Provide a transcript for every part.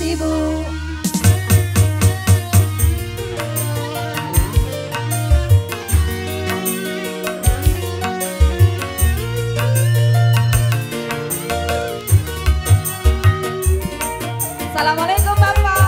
Ibu. Assalamualaikum Bapak.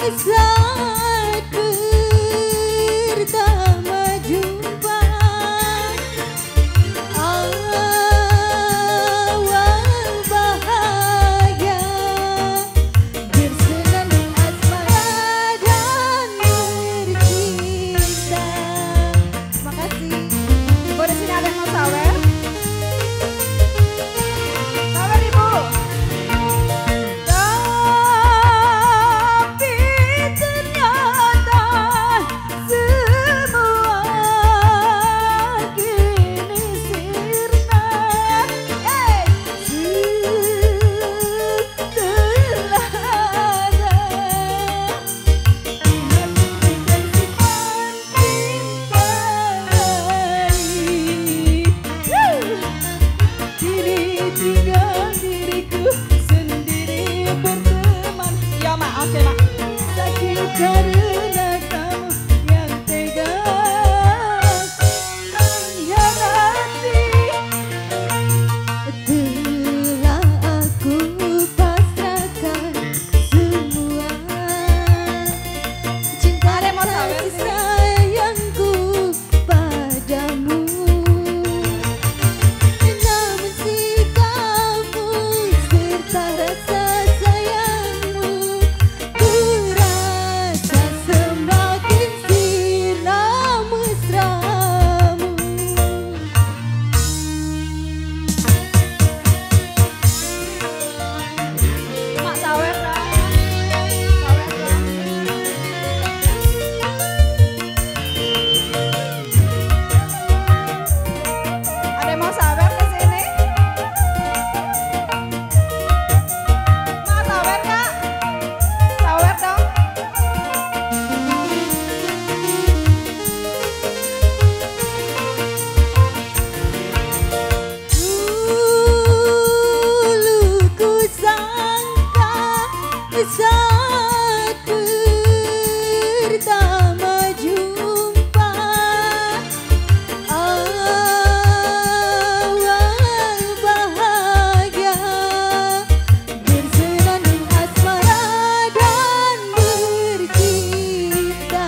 Saat pertama jumpa, awal bahagia, bersenandung asmara dan bercinta. Terima kasih. Ibu di sini ada yang mau sawer? Sawer Ibu. Tinggal diriku sendiri berteman. Ya mak, oke mak. Sakit karena kamu yang tega mengkhianati. Telah aku pasrahkan semua cinta dan kasih sayangku padamu. Namun sikapmu serta rasa sayangmu, ku rasa semakin sirna mesramu. Mak sawer dong. Sawer dong. Ada yang mau sawer ke sini? Mak sawer Kak? Sawer dong. Dulu ku sangka saat pertama jumpa, awal bahagia, bersenandung asmara dan bercinta.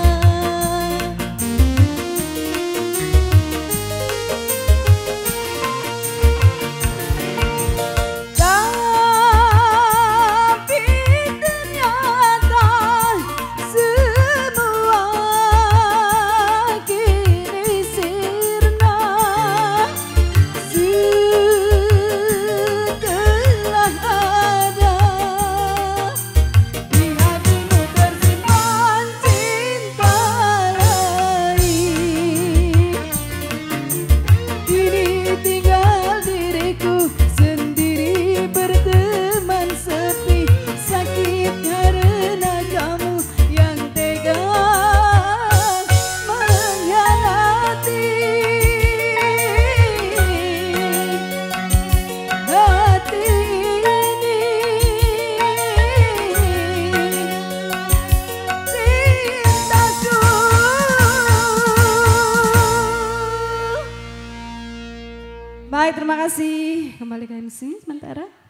Tapi ternyata semua kini sirna setelah ada di hatimu tersimpan cinta lain. Kini tinggal diriku sendiri berteman sepi, sakit karena kamu yang tega mengkhianati. Hati ini cintaku. Baik, terima kasih. Kembali ke MC sementara.